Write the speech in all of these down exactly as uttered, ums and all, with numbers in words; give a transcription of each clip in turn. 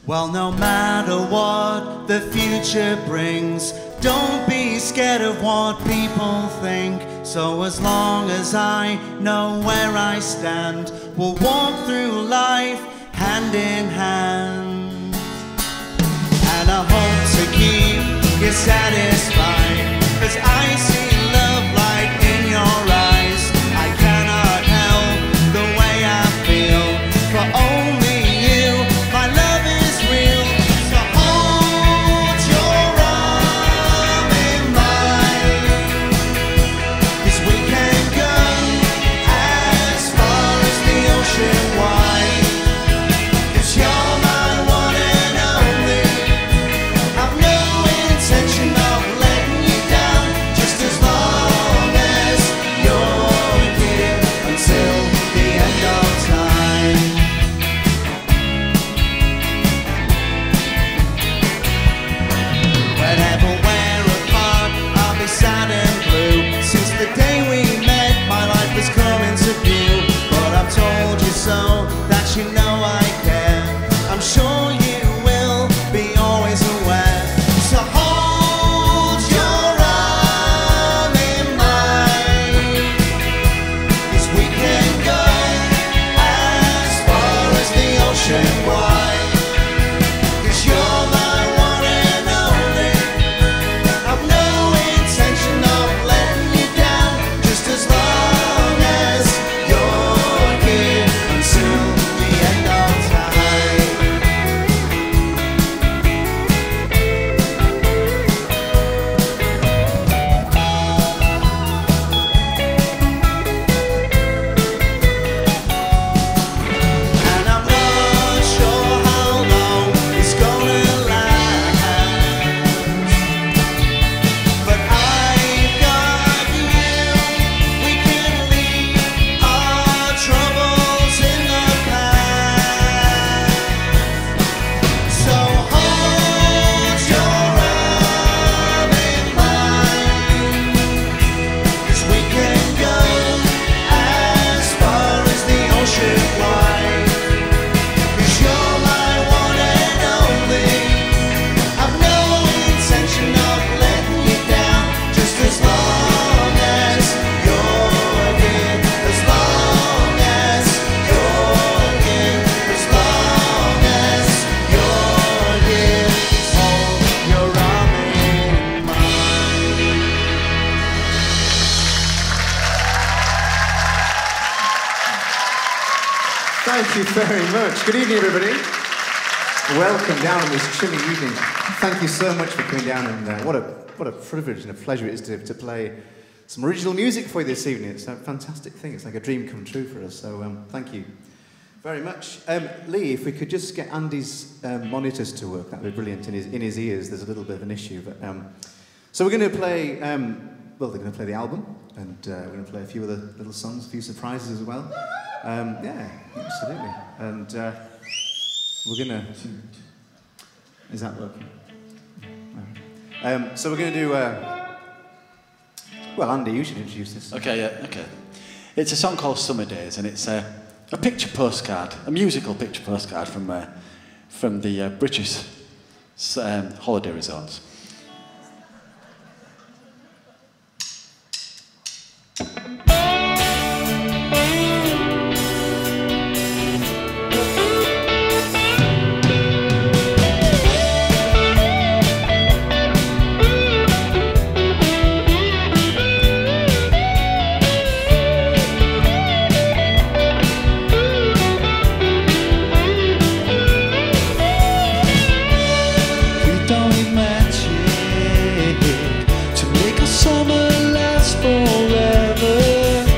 Well, no matter what the future brings, don't be scared of what people think. So as long as I know where I stand, we'll walk through life hand in hand. And I hope to keep you satisfied, 'cause I see love light in your eyes. I cannot help the way I feel for only you. My love is real, so hold your arm in mine, 'cause we can go as far as the ocean wide. 'Cause you're my one and only. I've no intention of letting you down, just as long as you're here until the end of time. Whenever we're apart, I'll be sad and blue. Since the day we met, my life has come into view. But I've told you so, that you know I care. I'm sure you will be always aware. So hold your arm in mine, 'cause we can go as far as the ocean wide. 'Cause you're my one and only. I've no intention of letting you down, just as long as you're here until the end of time. And I'm not sure how long it's gonna last, but I've got you. We can leave our troubles in the past. So hold your arm in mine, 'cause we can go as far as the ocean wide. 'Cause you're my one and only. I've no intention of letting you down, just as long as you're here. As long as you're here. As long as you're here. Hold your arm in mine. Thank you very much. Good evening, everybody. Welcome down on this chilly evening. Thank you so much for coming down, and uh, what a what a privilege and a pleasure it is to, to play some original music for you this evening. It's a fantastic thing. It's like a dream come true for us. So um, thank you very much. Um, Lee, if we could just get Andy's um, monitors to work, that would be brilliant. In his in his ears, there's a little bit of an issue, but um, so we're going to play. Um, well, they're going to play the album, and uh, we're going to play a few other little songs, a few surprises as well. Um, yeah, absolutely. And uh, we're going to... Is that working? No. Um, so we're going to do... Uh, well, Andy, you should introduce this. Okay, yeah, okay. It's a song called Summer Days, and it's a, a picture postcard, a musical picture postcard from, uh, from the uh, British um, holiday resorts. We don't need magic to make a summer last forever.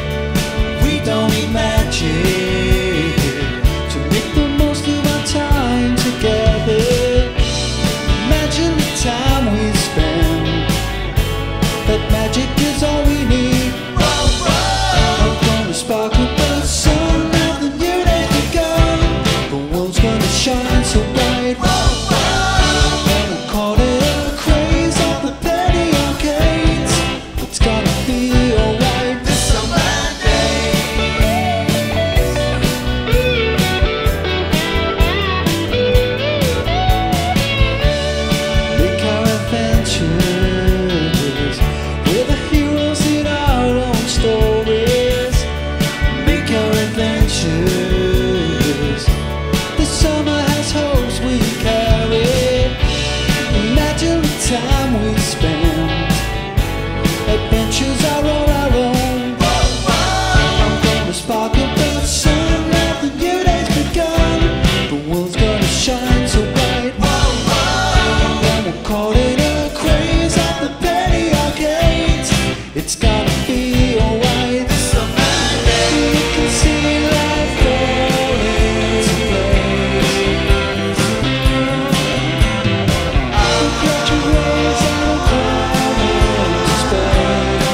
be alright. This summer day, you can see life fall into place. I'll catch your rays and I'll come into space.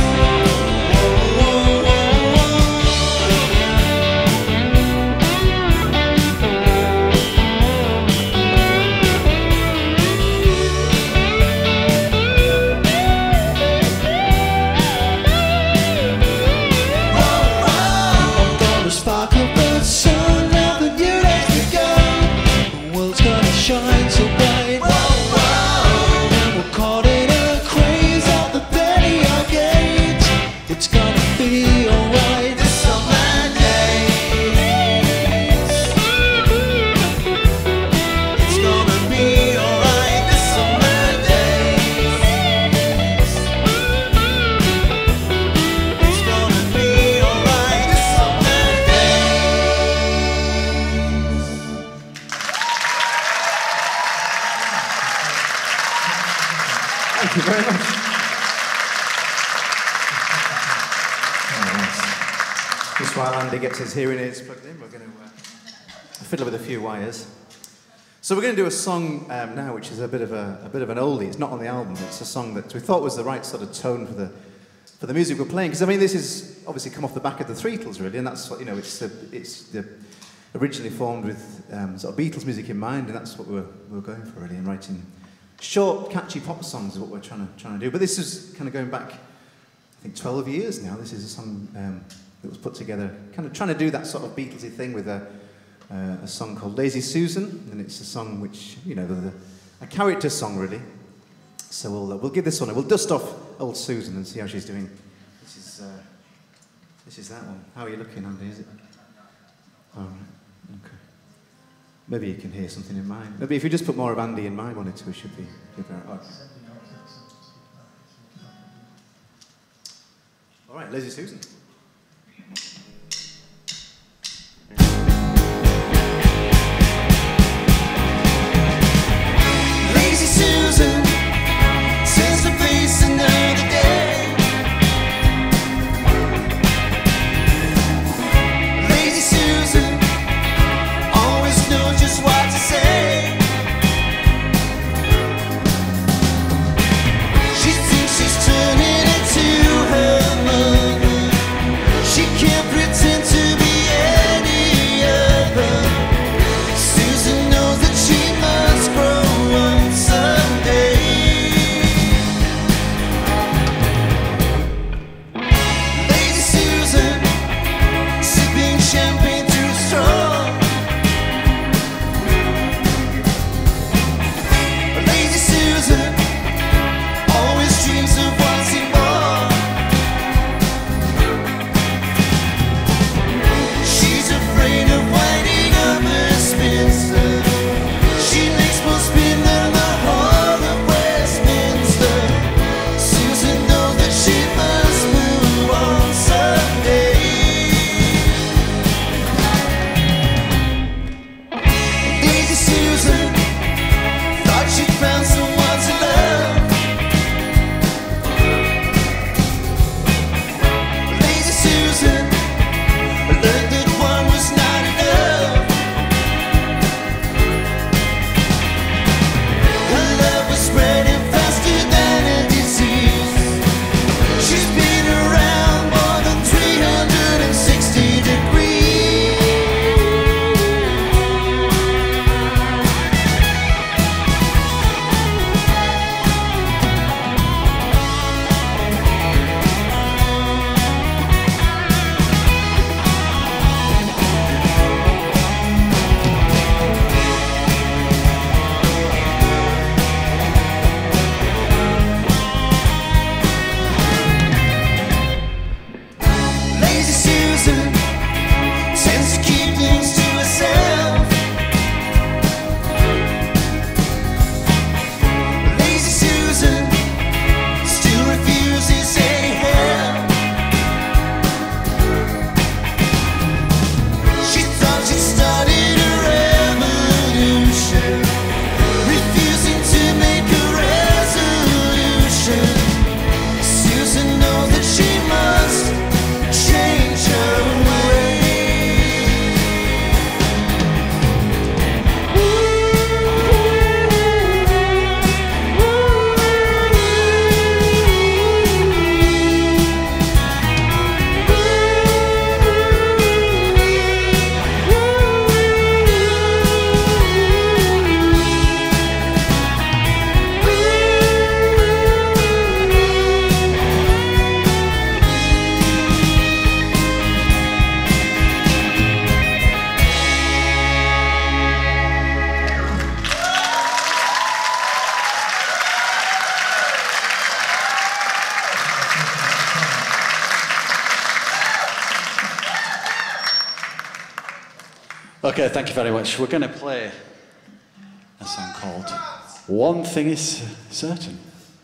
I'm gonna spark up the sun, now the new day's begun. The world's gonna shine so bright. And we're caught in a craze at the penny arcade. It's gonna be alright. This summer days. It's gonna be alright. This summer days. It's gonna be alright. This summer Thank you very much. Oh, nice. Just while Andy gets his hearing aids plugged in, we're going to uh, fiddle with a few wires. So we're going to do a song um, now, which is a bit of a, a bit of an oldie. It's not on the album. It's a song that we thought was the right sort of tone for the for the music we're playing. Because I mean, this is obviously come off the back of the Threetles, really, and that's what you know. It's the it's the originally formed with um, sort of Beatles music in mind, and that's what we're we're going for, really, and writing short, catchy pop songs is what we're trying to trying to do. But this is kind of going back, I think, twelve years now. This is a song um, that was put together, kind of trying to do that sort of Beatlesy thing with a, uh, a song called Lazy Susan, and it's a song which, you know, the, the, a character song, really. So we'll uh, we'll give this one a, we'll dust off old Susan and see how she's doing. This is uh, this is that one. How are you looking, Andy? Is it? All right. Okay. Maybe you can hear something in mine. Maybe if you just put more of Andy in mine on it, we should be. Should be all right. All right, Lazy Susan. Lazy Susan says to face another day. Lazy Susan always knows just what to say. She thinks she's turning into her mother. Okay, thank you very much. We're going to play a song called One Thing Is Certain.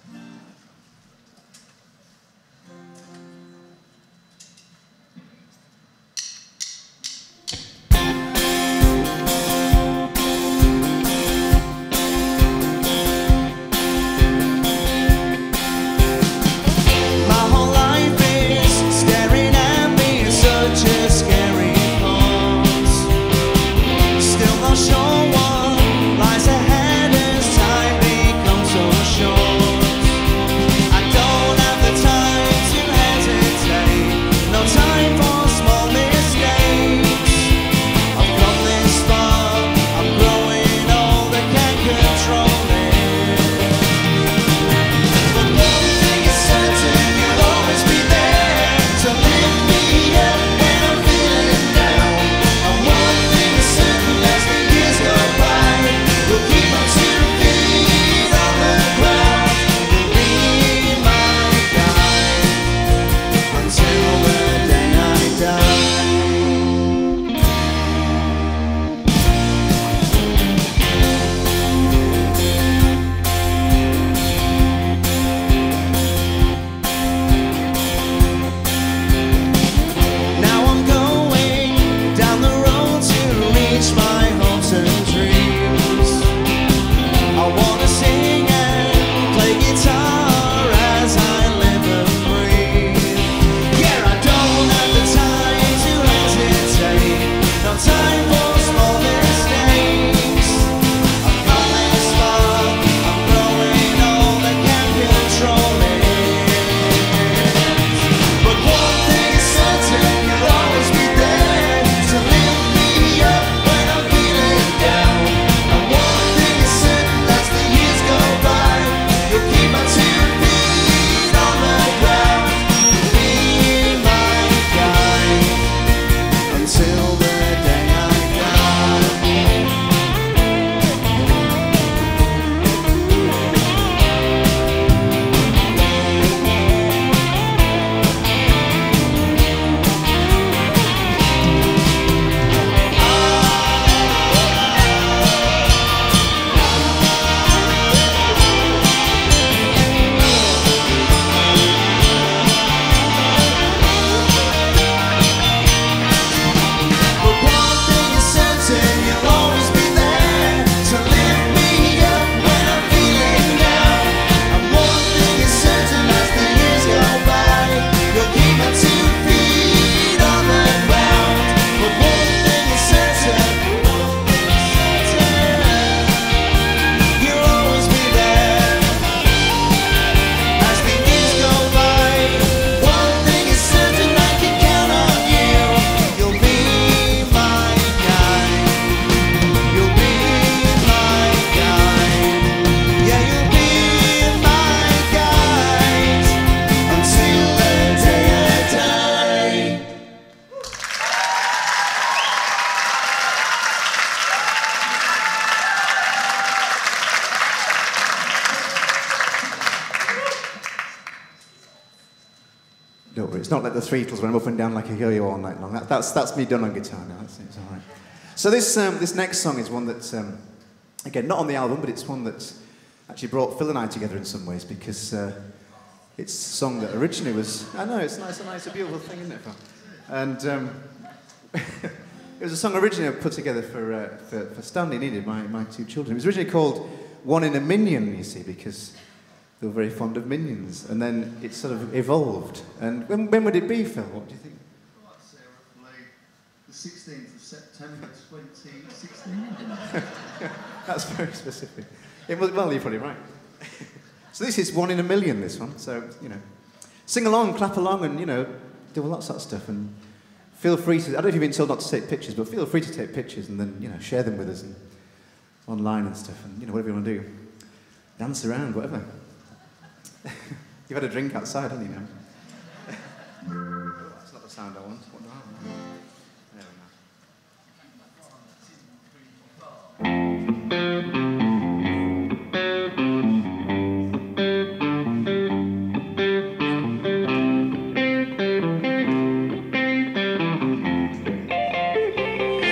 It's not like the Threetles when I'm up and down like a yo-yo all night long. That, that's, that's me done on guitar now. That's, it's all right. So this, um, this next song is one that's, um, again, not on the album, but it's one that actually brought Phil and I together in some ways because uh, it's a song that originally was, I know, it's nice, nice, a beautiful thing, isn't it, Phil? And um, it was a song originally put together for, uh, for, for Stanley Needed, my, my two children. It was originally called One in a Minion, you see, because they were very fond of minions, and then it sort of evolved. And when, when would it be, Phil? What do you think? Well, I'd say roughly the sixteenth of September twenty sixteen. That's very specific. It was, well, you're probably right. So this is one in a million, this one. So, you know, sing along, clap along, and, you know, do all that sort of stuff. And feel free to, I don't know if you've been told not to take pictures, but feel free to take pictures and then, you know, share them with us and online and stuff, and, you know, whatever you want to do. Dance around, whatever. You've had a drink outside, haven't you now? That's not the sound I want. What do I want? There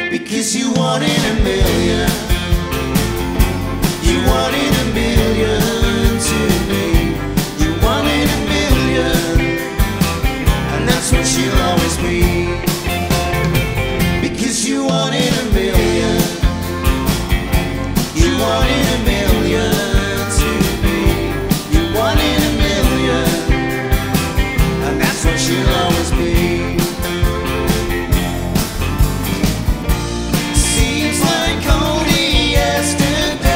because you one in a million. You one in a million to me. You one in a million, and that's what you'll always be. Because you one in a million. You one in a million to me. You one in a million, and that's what you'll always be. Seems like only yesterday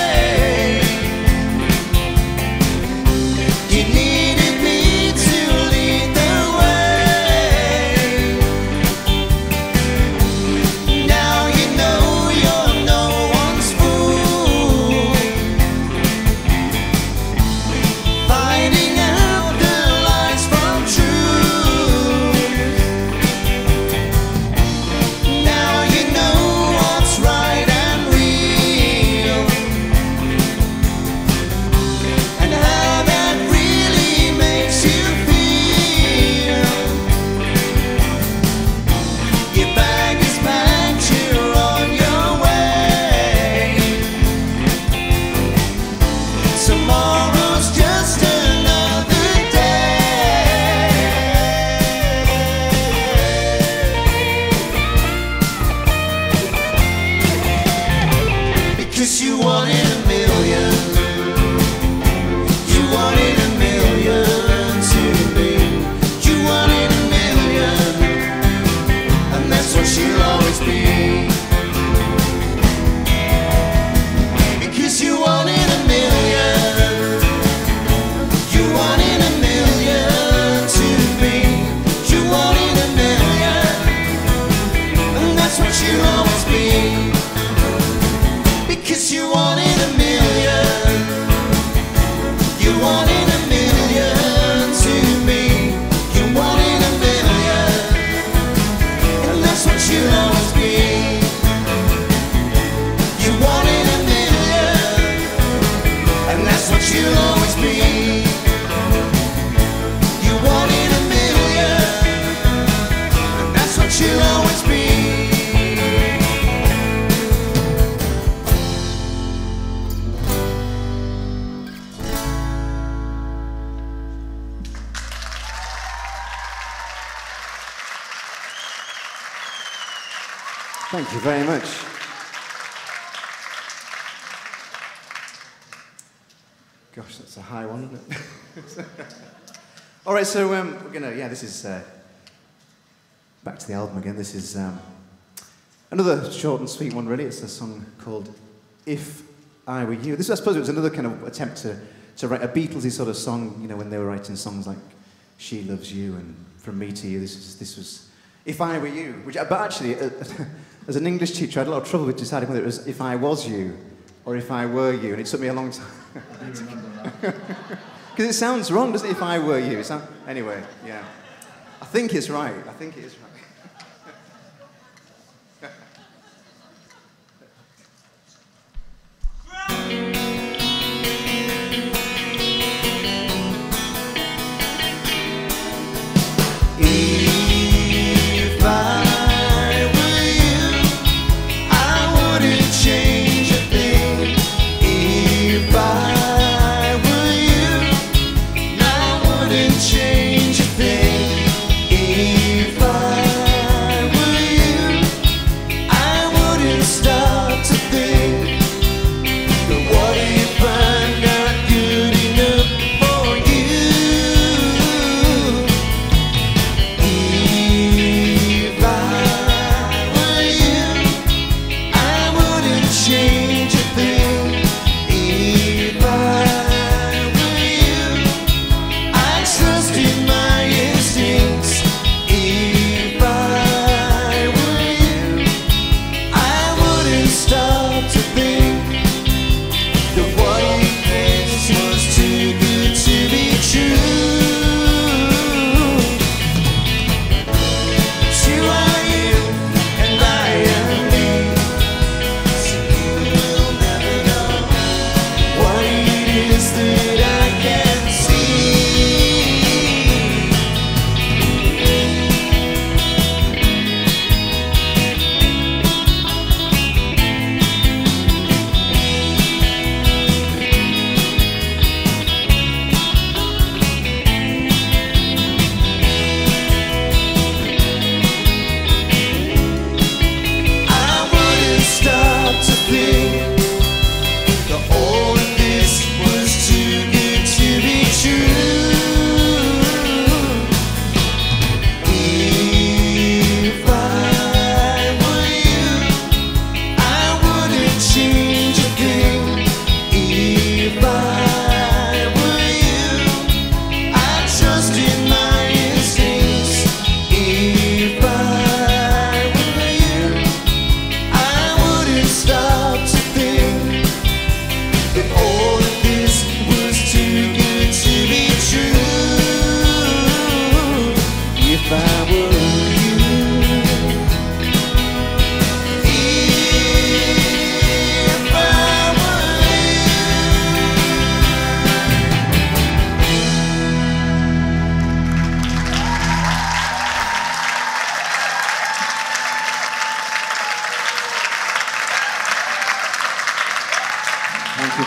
you needed me to lead the way. Now you know you're no one's fool, finding out the lies from truth. Now you know what's right and real, and how that really makes you feel. Your bag is packed, you're on your way. Tomorrow's just another day. Because you one in a million. You one in a million to me. You one in a million, and that's what you'll always be. Because you one in a million. You one in a million to me. You one in a million, and that's what you'll always be. Because you one in a million. You one in a million to me. You one in a million, and that's what you'll always be. You one in a million, and that's what you'll always be. You one in a million, and that's what you'll always be. Thank you very much. Gosh, that's a high one, isn't it? All right, so um, we're gonna, yeah, this is uh, back to the album again. This is um, another short and sweet one, really. It's a song called "If I Were You." This, I suppose, it was another kind of attempt to to write a Beatlesy sort of song. You know, when they were writing songs like "She Loves You" and "From Me to You." This was this was "If I Were You," which, but actually, uh, as an English teacher, I had a lot of trouble with deciding whether it was "If I Was You" or "If I Were You," and it took me a long time. Because it sounds wrong, doesn't it? If I were you. It sound... Anyway, yeah. I think it's right. I think it is right. If I were you, I wouldn't change a thing. If I were you, I wouldn't change a thing. If I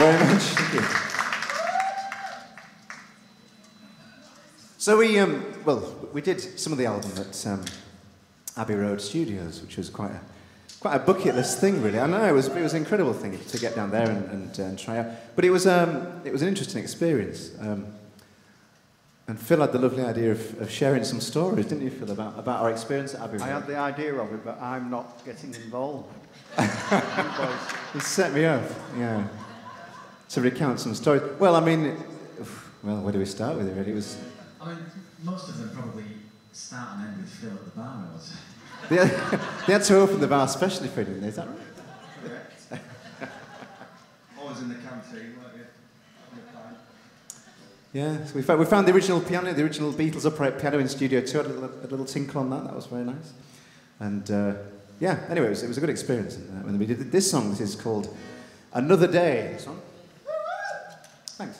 very much. Thank you. So we, um, well, we did some of the album at um, Abbey Road Studios, which was quite a quite a bucket list thing, really. I know it was it was an incredible thing to get down there and, and, uh, and try out. But it was um, it was an interesting experience. Um, and Phil had the lovely idea of, of sharing some stories, didn't you, Phil, about about our experience at Abbey Road? I had the idea of it, but I'm not getting involved. It set me up, yeah. To recount some stories. Well, I mean, well, where do we start with it, really? It was. I mean, most of them probably start and end with Phil at the bar, was They had, they had to open the bar specially for it, didn't they? Is that right? Correct. Always in the canteen, weren't you? On the pint. Yeah, so we found, we found the original piano, the original Beatles upright piano in Studio two. Had a little, a little tinkle on that. That was very nice. And uh, yeah, anyway, it was, it was a good experience. And, uh, when we did this song, this is called Another Day. This one. Thanks.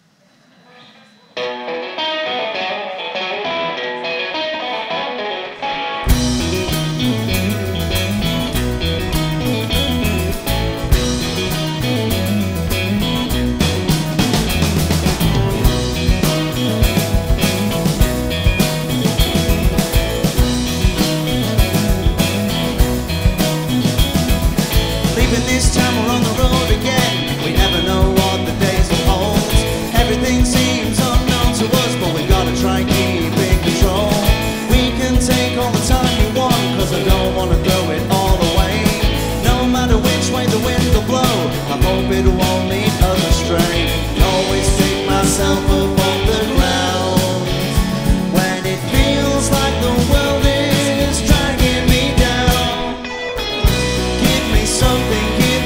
This time we're on the road again. We never know what the days will hold. Everything seems unknown to us, but we've got to try and keep in control. We can take all the time we want, cause I don't want to throw it all away. No matter which way the wind will blow, I hope it won't lead us astray. Always pick myself up off the ground when it feels like the world is dragging me down. Give me something.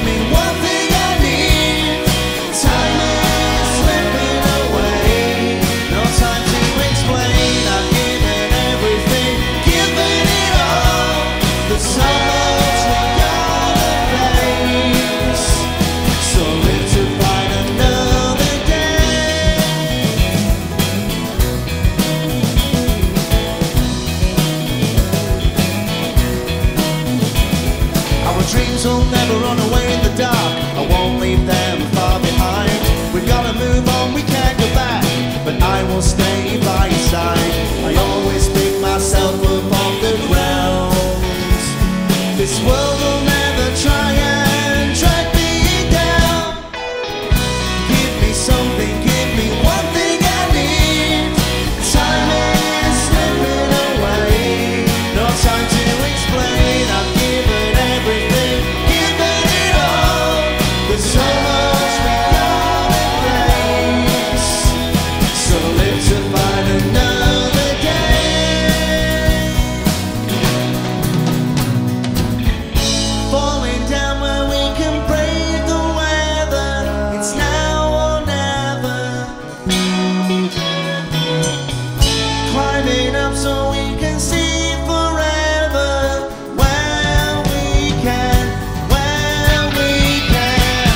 Dreams will never run away in the dark. I won't leave them far behind. We've got to move on, we can't go back, but I will stay by your side. I always pick myself up off the ground. This world will never try and drag me down. Give me something, give me one thing I need. Time is slipping away. No time to explain. I've given everything. There's so much we gotta face. So live to fight another day. Falling down where we can brave the weather. It's now or never. Climbing up so we can see forever. Where we can, where we can.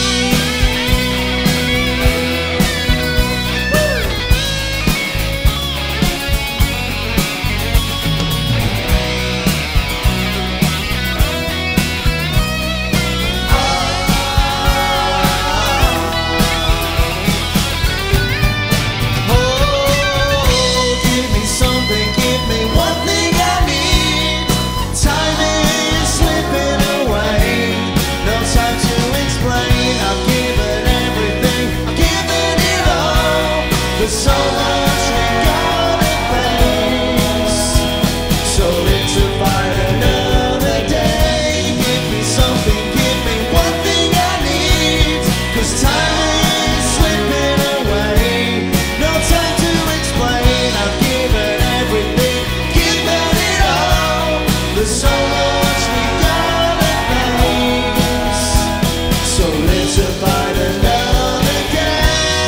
There's so much we gotta face. So live to fight another day. Give me something, give me one thing I need. Cause time is slipping away. No time to explain. I've given everything, given it all. There's so much we gotta face. So live to fight another day.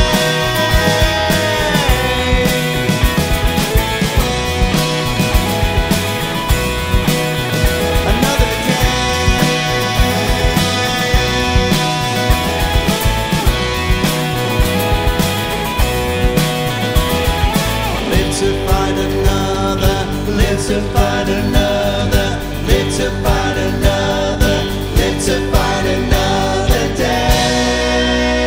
To find another, live to find another, live to find another, live to find another day.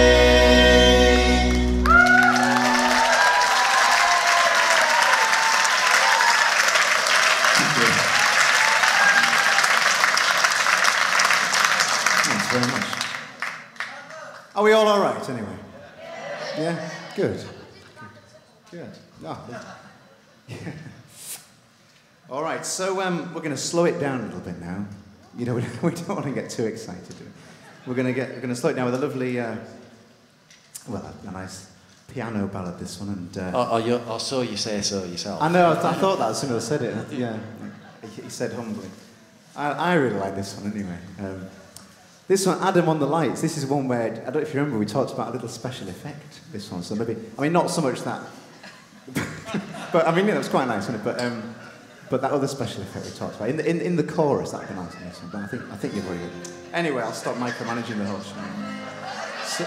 Thanks very much. Are we all all right, anyway? Yeah? Good. Good. Oh, yeah. All right, so um, we're going to slow it down a little bit now. You know, we don't, we don't want to get too excited. We're going to get, we're going to slow it down with a lovely, uh, well, a, a nice piano ballad. This one, and uh, Or, or, you, or so you say so yourself. I know. I, th I thought that as soon as I said it. Yeah, he, he said humbly. I, I really like this one anyway. Um, this one, Adam on the Lights. This is one where I don't know if you remember we talked about a little special effect. This one, so maybe I mean not so much that, but I mean yeah, that's quite nice, isn't it? But um, but that other special effect we talked about in the in, in the chorus, that'd be nice in this one. But I think I think you're very good. Anyway, I'll stop micromanaging the whole show. So,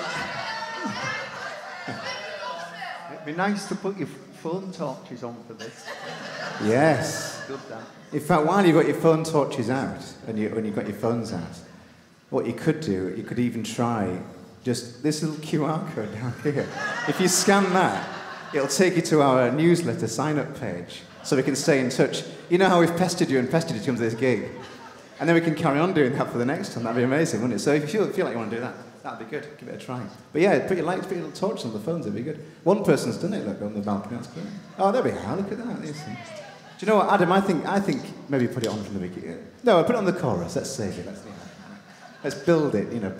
It'd be nice to put your phone torches on for this. yes. Good, Dan. In fact, while you've got your phone torches out and you when you've got your phones out, what you could do, you could even try just this little Q R code down here. If you scan that, it'll take you to our newsletter sign-up page, so we can stay in touch. You know how we've pestered you and pestered you to come to this gig, and then we can carry on doing that for the next one. That'd be amazing, wouldn't it? So if you feel, feel like you want to do that, that'd be good. Give it a try. But yeah, put your lights, put your little torches on the phones. That'd be good. One person's done it. Look on the balcony. That's great. Oh, there we are. Look at that. These things. Do you know what, Adam? I think I think maybe put it on from the beginning. No, I'll put it on the chorus. Let's save it. Let's, you know, let's build it. You know.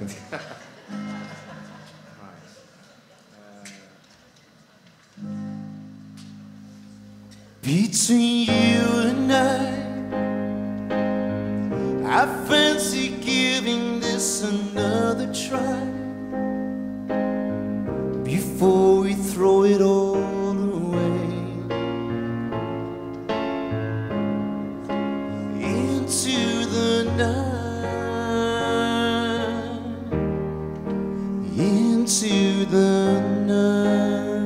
Between you and I, I fancy giving this another try before we throw it all away into the night, into the night.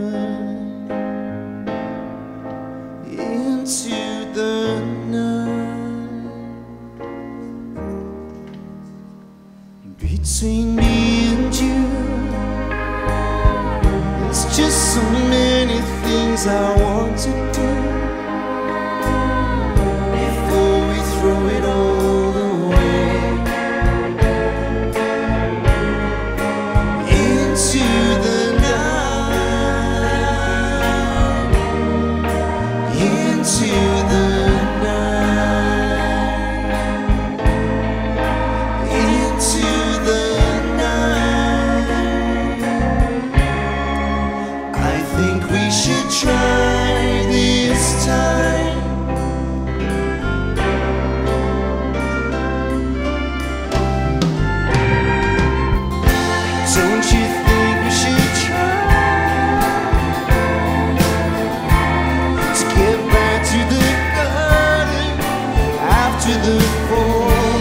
Into the night. Between me and you, there's just so many things I want to do before we throw it all away into the night. Into the night, into the night. I think we should try this time. Don't you think we should try? To the garden after the fall,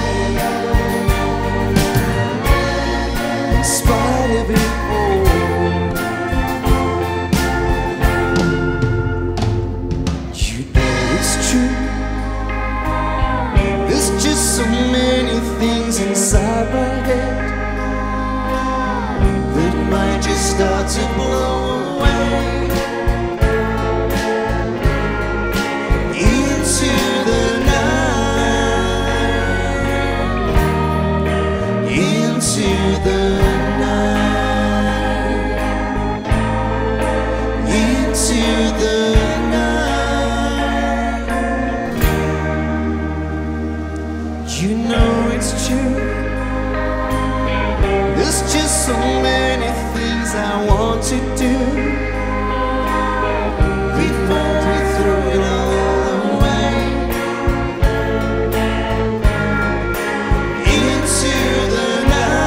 in spite of it all. You know it's true. There's just so many things inside my head that might just start to blow away. Into the night, into the night. You know it's true. There's just so many things I want to do before we throw it all away into the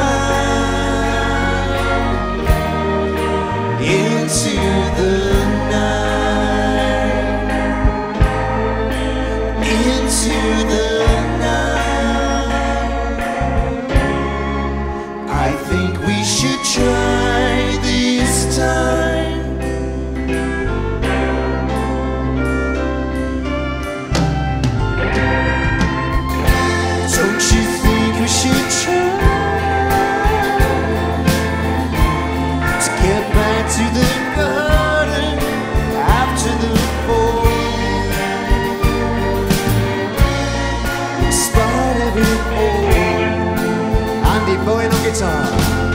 into the night, into the night. I think we should try this time. Don't you think we should try to get back to the garden after the fall, guitar.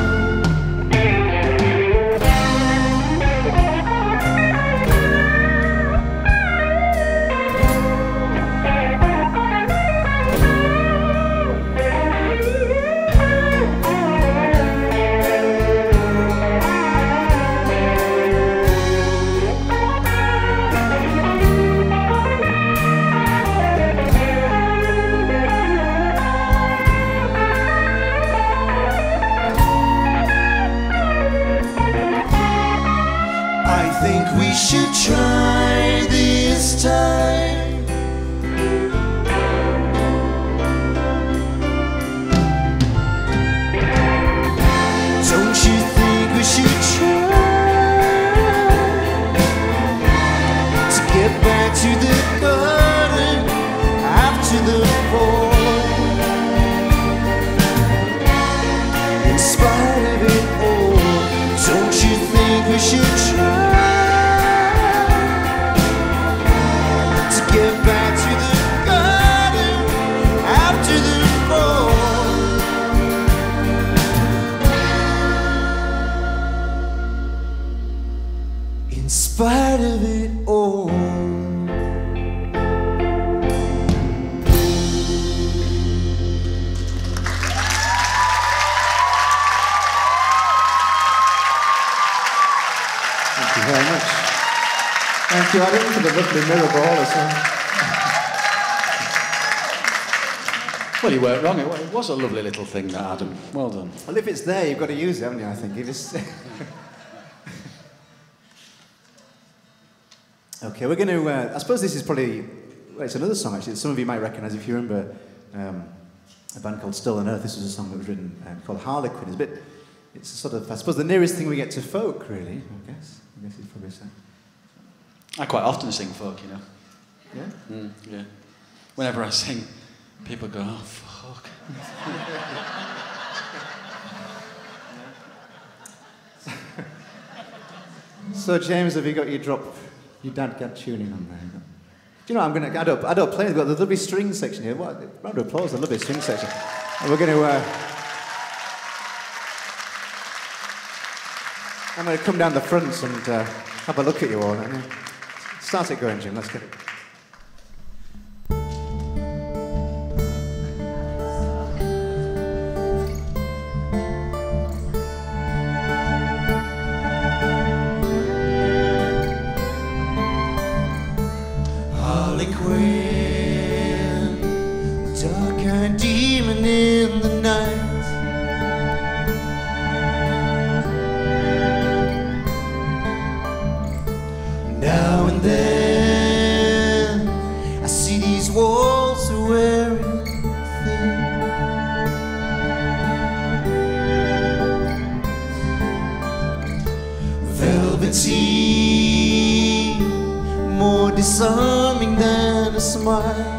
We should try this time. Don't you think we should try to get back to the garden after the fall? In spite of it all, don't you think we should try get back to the garden after the fall? In spite of it all. Thank you very much. Thank you, Adam, for the lovely mirror ball as well. Well, you weren't wrong. It wa- it was a lovely little thing, that, Adam. Well done. Well, if it's there, you've got to use it, haven't you, I think? If it's... Okay, we're going to... Uh, I suppose this is probably... Well, it's another song, actually, that some of you might recognise if you remember um, a band called Still on Earth. This was a song that was written um, called Harlequin. It's a bit... It's sort of, I suppose, the nearest thing we get to folk, really, I guess. I guess you'd probably say. I quite often sing folk, you know. Yeah? Mm, yeah. Whenever I sing, people go, oh, fuck. So, James, have you got your drop, your dad got tuning on there? Do you know, I'm going to, I don't, I don't play, we've got the lovely string section here. What, round of applause, the lovely string section. And we're going to, uh, I'm going to come down the front and uh, have a look at you all. And, uh, start it going, Jim, let's get it. Harlequin, dark-eyed demon in the night. Now and then I see these walls are wearing thin. Velvety, more disarming than a smile.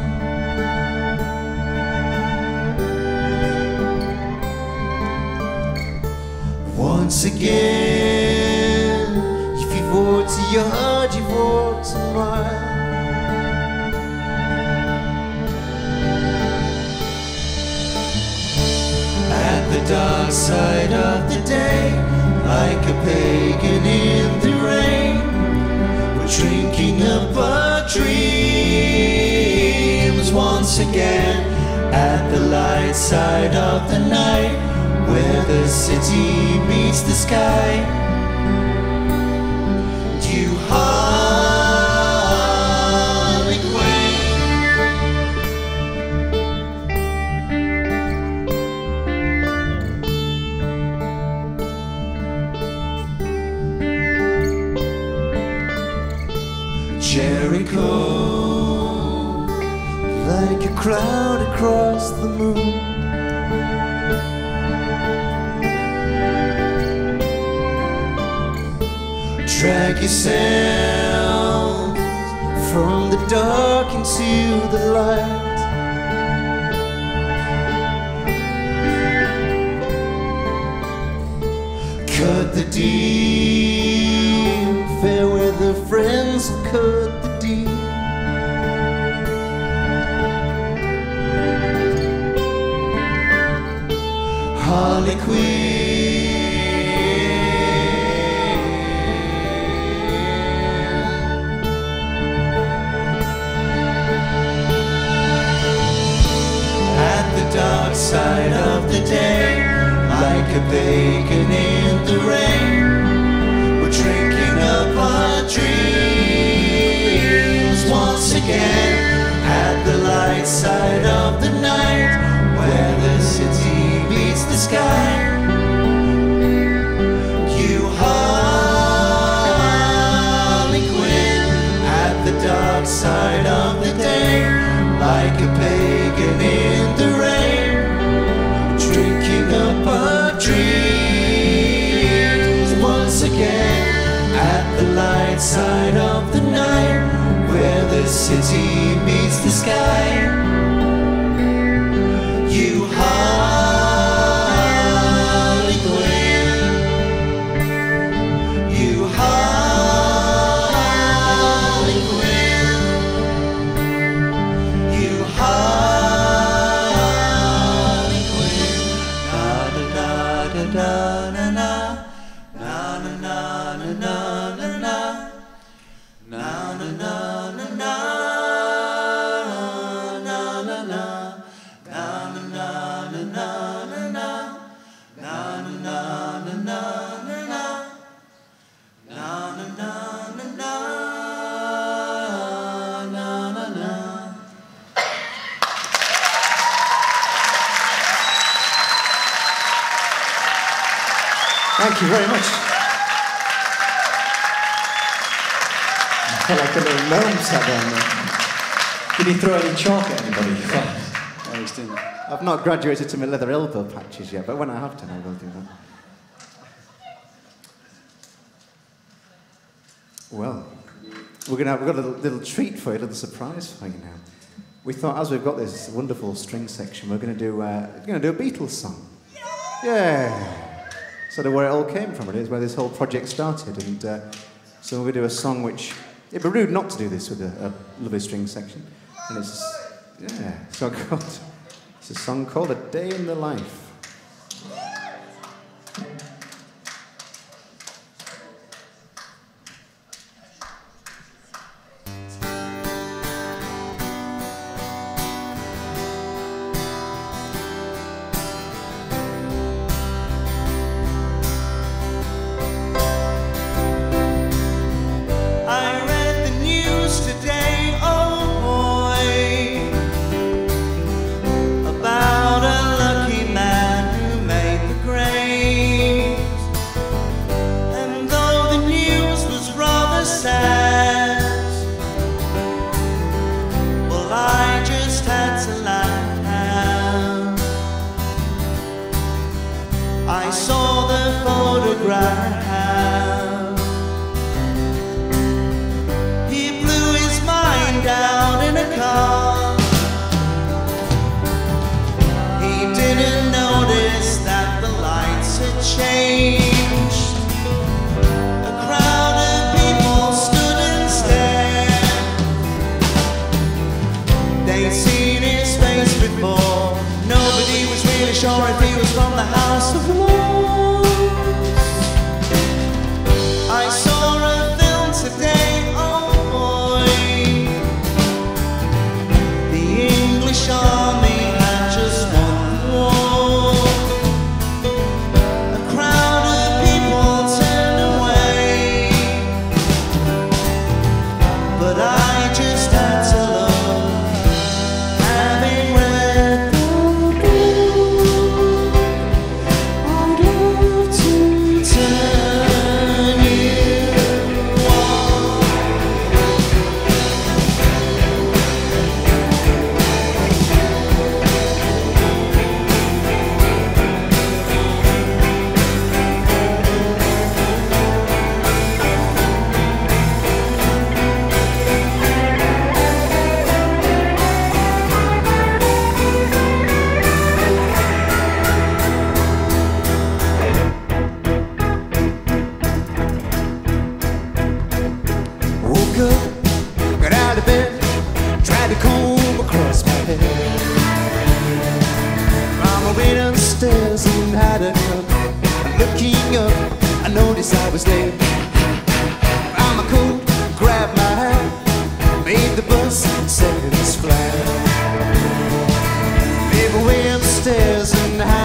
Once again, if you've walked a yard, you've walked a mile. At the dark side of the day, like a pagan in the rain, we're drinking up our dreams once again. At the light side of the night, where the city meets the sky. You Harlequin, Jericho, like a cloud across the moon. Drag yourself from the dark into the light. Cut the deal, fair weather friends will cut the deal. Harlequin. At the dark side of the day, like a bacon in the rain, we're drinking up our dreams once again. At the light side of the night, where the city meets the sky, you Harlequin. At the dark side of the day, like a pagan in the rain, drinking up our dreams once again. At the light side of the night, where the city meets the sky, you Harlequin, you Harlequin, you Harlequin. Na na na na na na na na na na na na na na na na. Thank you very much. I felt like a little gnome sat down there. Did he throw any chalk at anybody? I was doing that. I've not graduated to my leather elbow patches yet, but when I have done, I will do that. Well, we're gonna have, we've got a little, little treat for you, a little surprise for you now. We thought, as we've got this wonderful string section, we're going to do uh, we're going to do a Beatles song. Yeah. Sort of where it all came from, it is where this whole project started, and uh, so we're going to do a song which it'd be rude not to do this with a, a lovely string section, and it's yeah, so called it's a song called "A Day in the Life."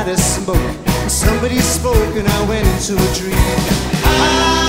of smoke. Somebody spoke and I went into a dream. I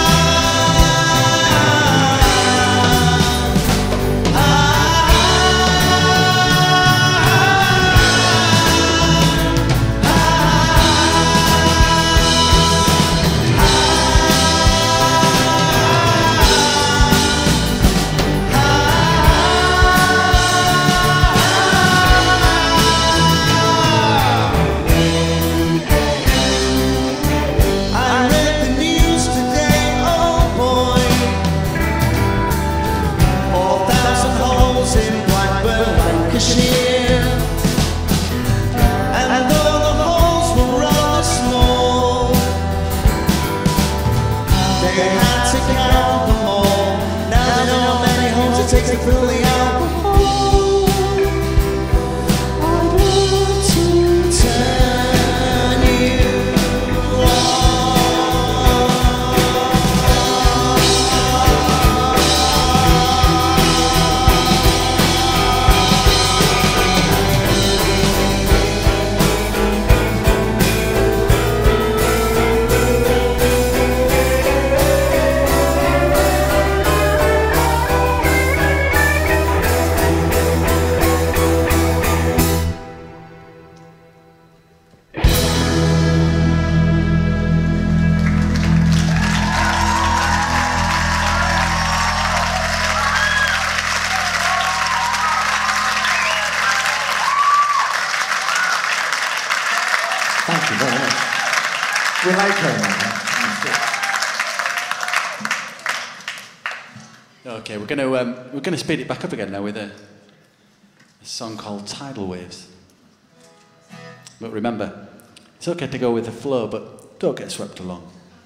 Okay, we're going to um, we're going to speed it back up again now with a, a song called Tidal Waves. But remember, it's okay to go with the flow, but don't get swept along.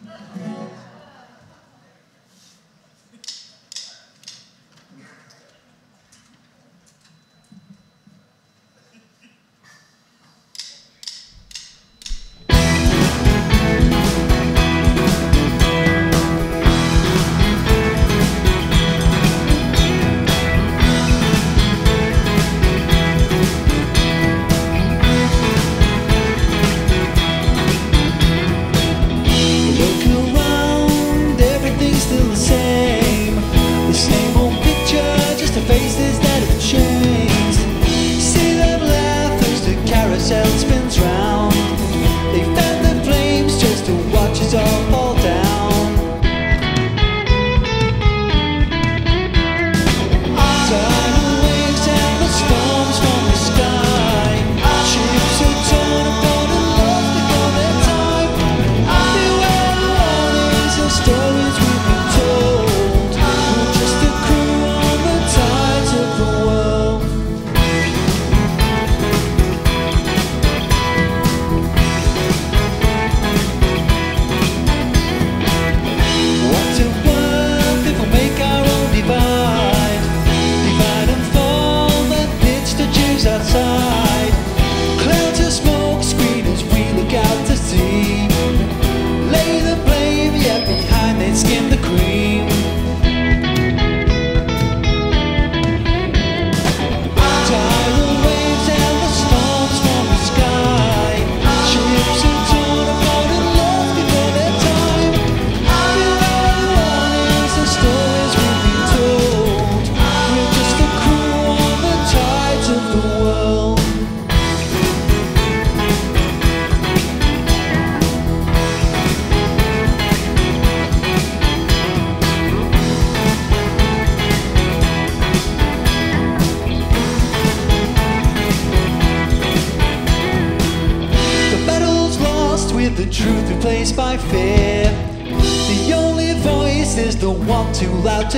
To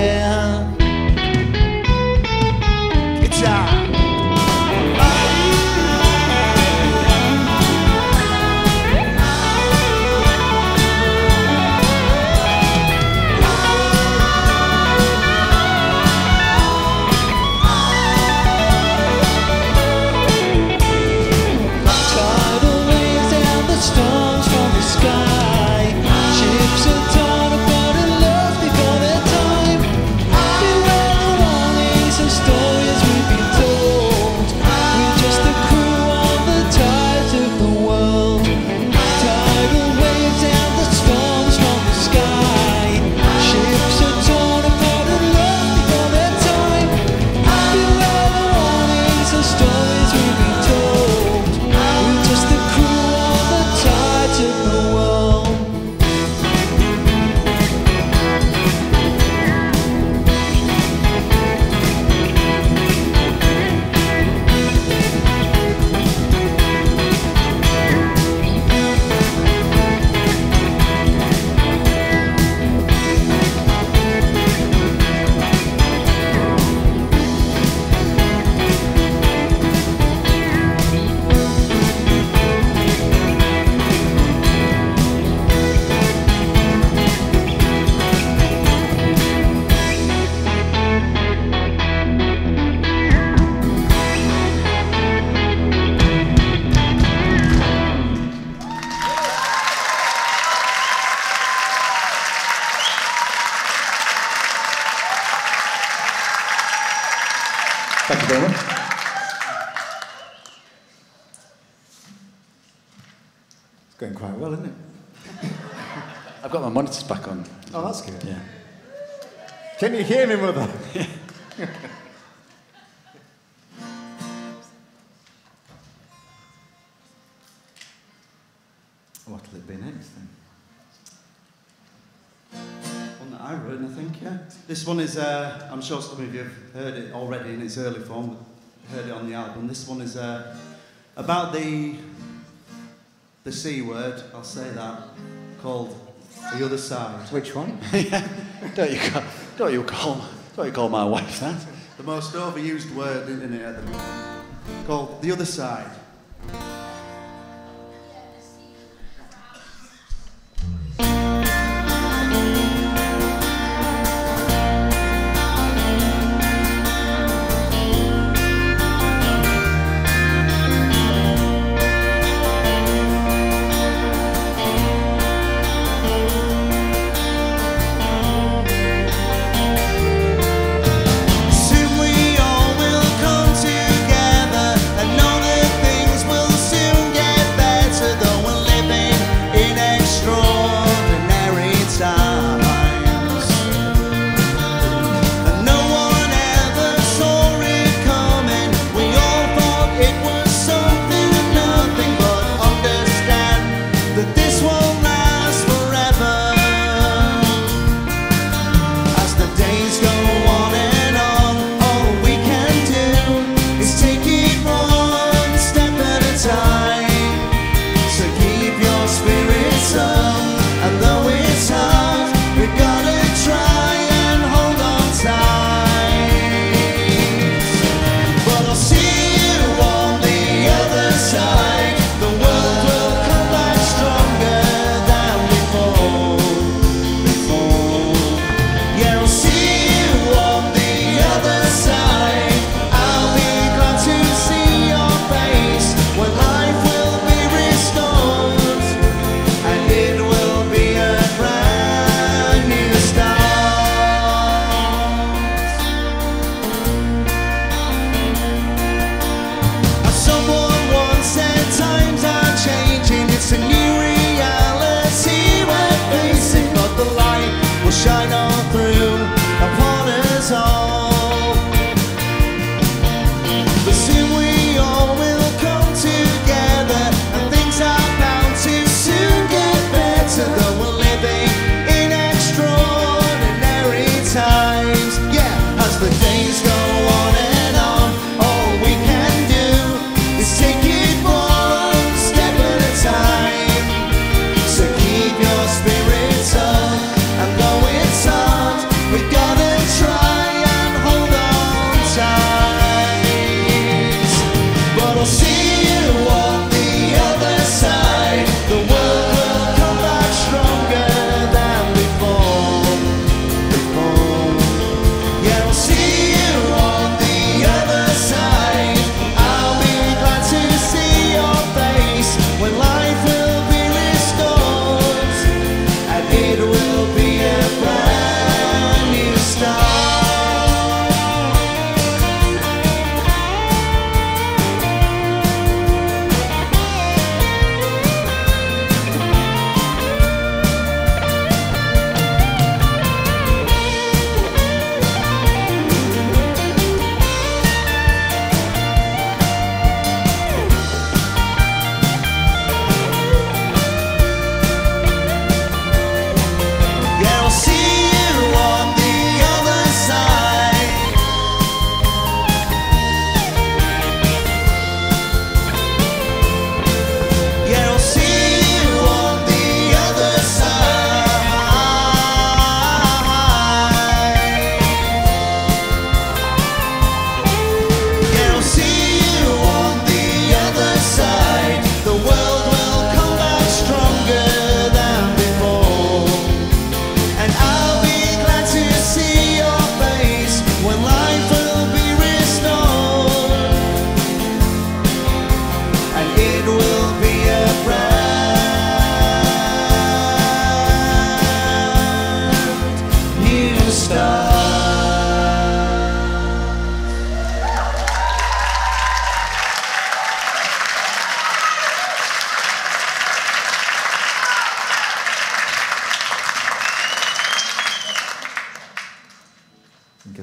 hear guitar. Tidal waves and the storms from the sky. Ships are torn apart and lost before their time. Beware the warnings and stories we've been told. going quite well, isn't it? I've got my monitors back on. Oh, that's good. Yeah. Can you hear me, Mother? What'll it be next then? One that I wrote, I think, yeah. This one is, uh, I'm sure some of you have heard it already in its early form, but heard it on the album. This one is uh, about the, the C word, I'll say that, called The Other Side. Which one? Yeah. Don't you call, don't you call, don't you call my wife that? The most overused word, isn't it, at the moment? Called The Other Side.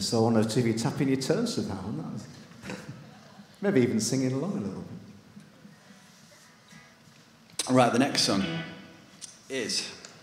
saw one or two of you tapping your toes to that one. That was maybe even singing along a little bit. Right, the next song is...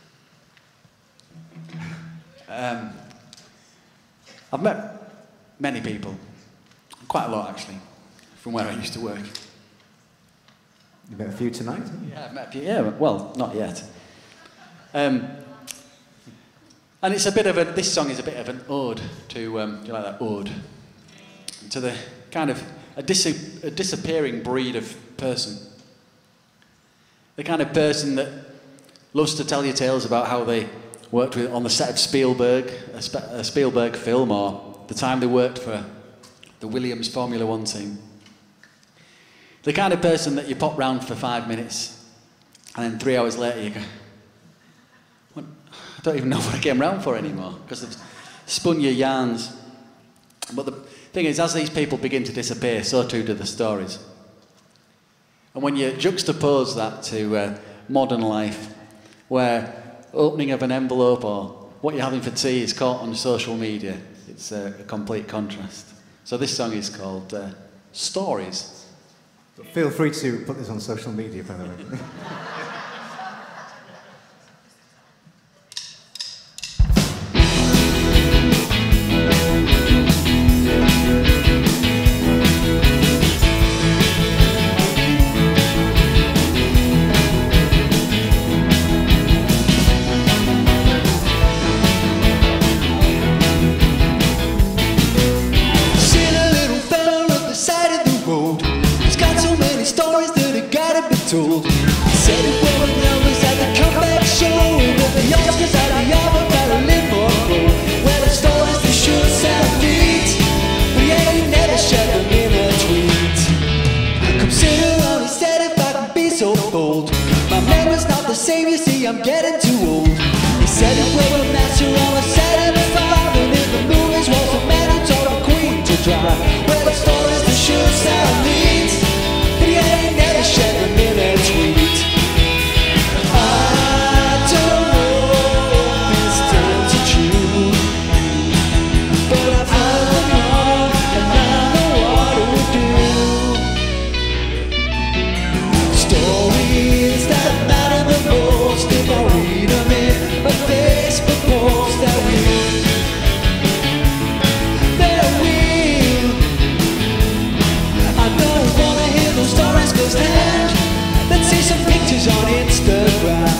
Um, I've met many people, quite a lot actually, from where I used to work. You met a few tonight, haven't you? Yeah, I've met a few, yeah, well, not yet. Um, and it's a bit of a, this song is a bit of an ode to, um, do you like that, ode? To the kind of a, dis a disappearing breed of person. The kind of person that loves to tell you tales about how they worked with, on the set of Spielberg, a, Sp a Spielberg film, or the time they worked for the Williams Formula One team. The kind of person that you pop round for five minutes and then three hours later you go, what? I don't even know what I came round for anymore, because they've spun your yarns. But the thing is, as these people begin to disappear, so too do the stories. And when you juxtapose that to uh, modern life, where opening of an envelope or what you're having for tea is caught on social media, it's a, a complete contrast. So this song is called uh, Stories. Feel free to put this on social media, by the way. Told. He said it well when I was at the comeback show, with the youngsters at the Yama Marilyn Monroe, where the stories they sure sound neat, but he ain't never shared them in a tweet. Come sit around, he said, if I can be so bold. My memory's not the same, you see, I'm getting too old. He said it well when master on a seventy-five, and in the movies was a man who taught a queen to drive, where the stories they sure sound neat, but he ain't never shared them in a tweet. I don't know if these tales are true, but I've heard them all, and I know what it would do. Stories that matter the most, if I read them in a Facebook post, that will, that will. I don't wanna hear those stories firsthand. Let's see some pictures on Instagram.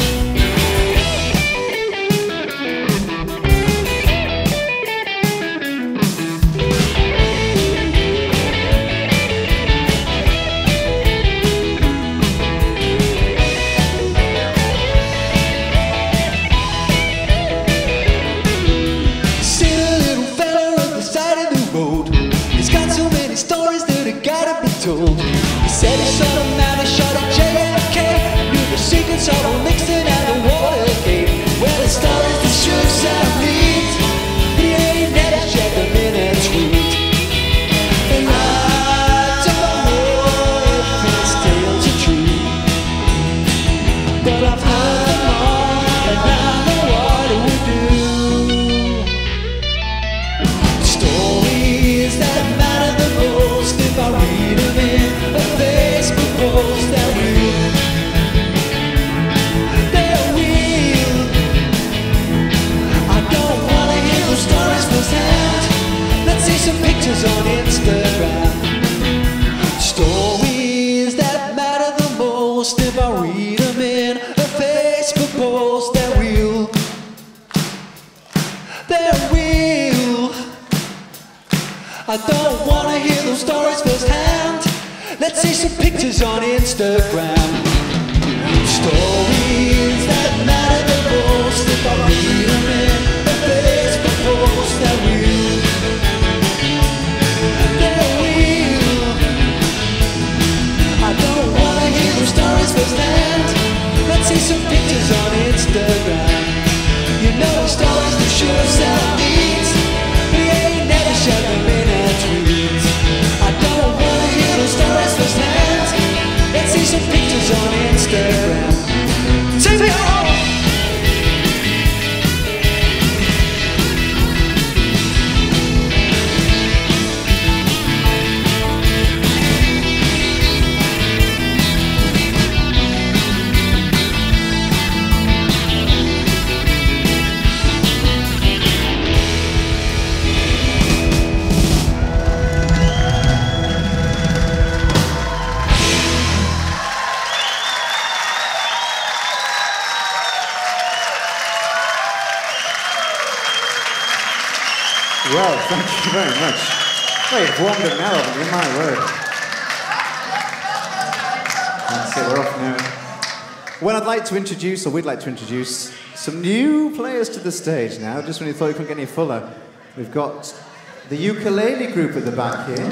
See the little fella on the side of the road. He's got so many stories that he gotta be told. He said he shot a man, he shot a J F K, knew the secrets of the Nixon and the Watergate. Well, the stories that sure sound neat, but he ain't never shared them in a tweet. And I don't know if his tales are true, but I've heard them all, and I know what it would do. Stories that matter the most, if I read them in a Facebook post, that will, that will. I don't wanna hear those stories firsthand. Let's see some pictures on Instagram. Stories that matter the most, if I read them in a Facebook post, that will, that will. I don't wanna hear those stories firsthand. Let's see some pictures on Instagram. Stories that matter the most, if I read them in a Facebook post, that will, that will. I don't wanna hear those stories firsthand. Let's see some pictures on Instagram. You know the stories that sure sound neat, but he ain't never shared them in a tweet. I don't wanna hear those stories firsthand. Let's see some pictures on Instagram. Well, thank you very much. Well, you've warmed up now, haven't you? My word. That's it, we're off now. Well, I'd like to introduce, or we'd like to introduce, some new players to the stage now. Just when you thought you couldn't get any fuller, we've got the ukulele group at the back here.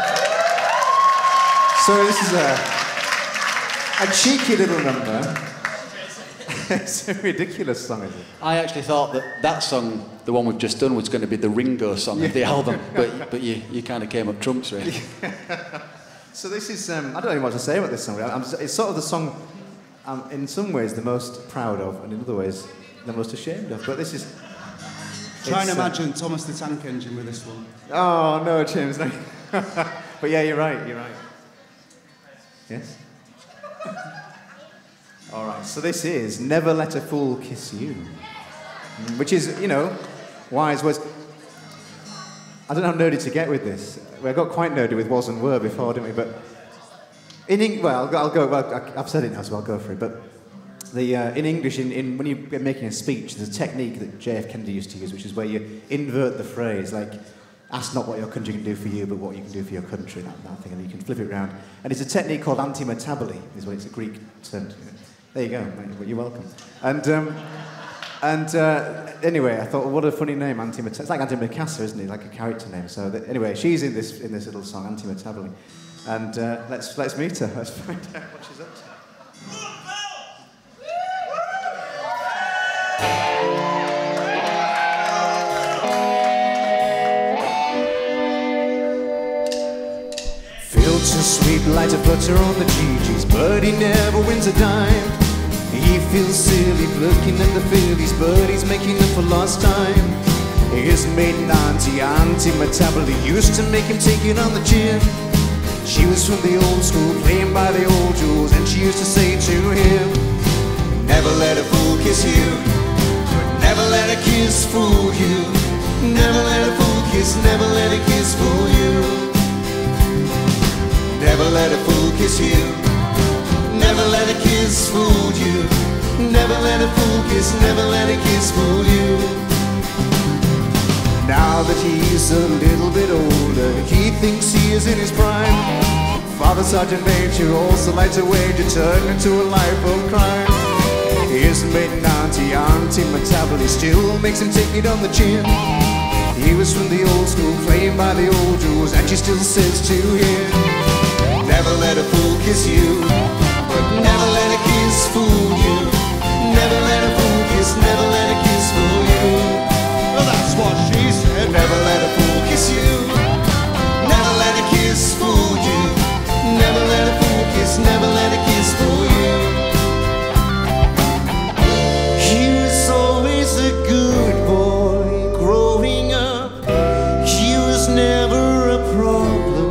So this is a, a cheeky little number. It's a ridiculous song, isn't it? I actually thought that that song, the one we've just done, was going to be the Ringo song of the album, but but you, you kind of came up trumps, really. So this is, um, I don't know what to say about this song. I'm, it's sort of the song I'm in some ways the most proud of, and in other ways the most ashamed of. But this is... Try and uh, imagine Thomas the Tank Engine with this one. Oh, no, James, no. But yeah, you're right, you're right. Yes? All right, so this is Never Let a Fool Kiss You, which is, you know, wise words. I don't know how nerdy to get with this. We got quite nerdy with was and were before, didn't we? But in Eng well, I'll go. I'll go well, I've said it now, so I'll go for it. But the uh, in English, in, in when you're making a speech, there's a technique that J F Kennedy used to use, which is where you invert the phrase, like, ask not what your country can do for you, but what you can do for your country, that, that thing, and you can flip it around. And it's a technique called anti-metaboly, is what it's a Greek term. There you go, mate. You're welcome. And um, and uh, anyway, I thought, well, what a funny name, anti-metaboly. It's like antimacassar, isn't it? Like a character name. So that, anyway, she's in this in this little song, anti-metaboly, and uh, let's let's meet her. Let's find out what she's up to. So sweet, light of butter on the G Gs, but he never wins a dime. He feels silly looking at the Phillies, but he's making up for lost time. His maiden auntie, Auntie Metaboli, used to make him take it on the chin. She was from the old school, playing by the old rules, and she used to say to him, never let a fool kiss you, never let a kiss fool you, never let a fool kiss, never let a kiss fool you. Never let a fool kiss you, never let a kiss fool you, never let a fool kiss, never let a kiss fool you. Now that he's a little bit older, he thinks he is in his prime. Father Sergeant Major also likes a wager, turn into a life of crime. His maiden auntie, Auntie Metaboli, still makes him take it on the chin. He was from the old school, playing by the old rules, and she still says to him, never let a fool kiss you, but never let a kiss fool you. Never let a fool kiss, never let a kiss fool you. Well, that's what she said. Never let a fool kiss you, never let a kiss fool you. Never let a fool kiss, never let a kiss fool you. He was always a good boy growing up. He was never a problem.